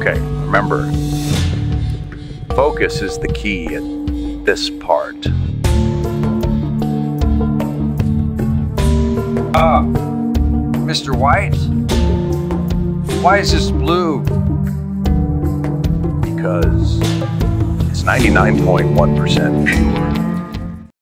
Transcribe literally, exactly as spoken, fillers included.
Okay, remember, focus is the key at this part. Ah, Mister White? Why is this blue? Because it's ninety-nine point one percent pure.